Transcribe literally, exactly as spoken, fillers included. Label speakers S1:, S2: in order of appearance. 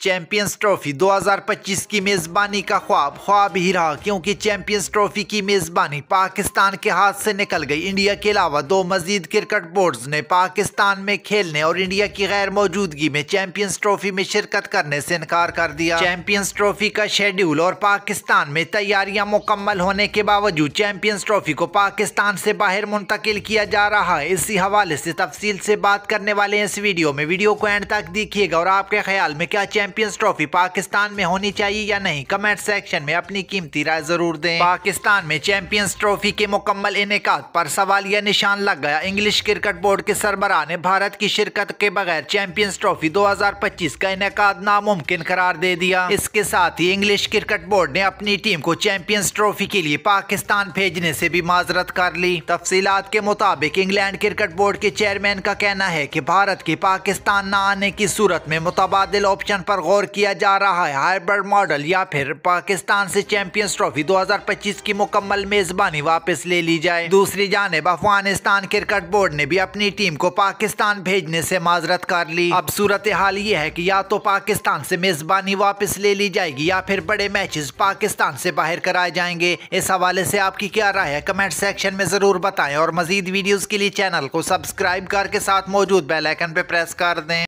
S1: Champions trophy دو ہزار پچیس کی میزبانی کا خواب خواب ہی رہا، کیونکہ چیمپئنز ٹرافی کی میزبانی پاکستان کے ہاتھ سے نکل گئی۔ انڈیا کے علاوہ دو مزید کرکٹ بورڈز نے پاکستان میں کھیلنے اور انڈیا کی غیر موجودگی میں چیمپئنز ٹرافی میں شرکت کرنے سے انکار کر دیا۔ چیمپئنز ٹرافی کا شیڈیول اور پاکستان میں تیاریاں مکمل ہونے کے باوجود چیمپئنز ٹرافی کو پاکستان سے باہر منتقل کیا جا رہا ہے۔ اسی حوالے سے تفصیل سے بات کرنے والے ہیں اس ویڈیو میں۔ ویڈیو کو اینڈ تک دیکھیے گا اور آپ کے خیال میں کیا چیمپئنز ٹرافی پاکستان میں ہونی چاہیے یا نہیں، کمنٹ سیکشن میں اپنی قیمتی رائے ضرور دیں۔ پاکستان میں چیمپئنز ٹرافی کے مکمل انعقاد پر سوالیہ نشان لگ گیا۔ انگلش کرکٹ بورڈ کے سربراہ نے بھارت کی شرکت کے بغیر چیمپئنز ٹرافی دو ہزار پچیس کا انعقاد ناممکن قرار دے دیا۔ اس کے ساتھ ہی انگلش کرکٹ بورڈ نے اپنی ٹیم کو چیمپئنز ٹرافی کے لیے پاکستان بھیجنے سے بھی معذرت کر لی۔ تفصیلات کے مطابق انگلینڈ کرکٹ بورڈ کے چیئرمین کا کہنا ہے کہ بھارت کے پاکستان نہ آنے کی صورت میں متبادل آپشن پر غور کیا جا رہا ہے، ہائبرڈ ماڈل، یا پھر پاکستان سے چیمپئنز ٹرافی دو ہزار پچیس کی مکمل میزبانی واپس لے لی جائے۔ دوسری جانب افغانستان کرکٹ بورڈ نے بھی اپنی ٹیم کو پاکستان بھیجنے سے معذرت کر لی۔ اب صورتحال یہ ہے کہ یا تو پاکستان سے میزبانی واپس لے لی جائے گی یا پھر بڑے میچز پاکستان سے باہر کرائے جائیں گے۔ اس حوالے سے آپ کی کیا رائے ہے، کمنٹ سیکشن میں ضرور بتائیں اور مزید ویڈیوز کے لیے چینل کو سبسکرائب کر کے ساتھ موجود بیل آئیکن پہ پریس کر دیں۔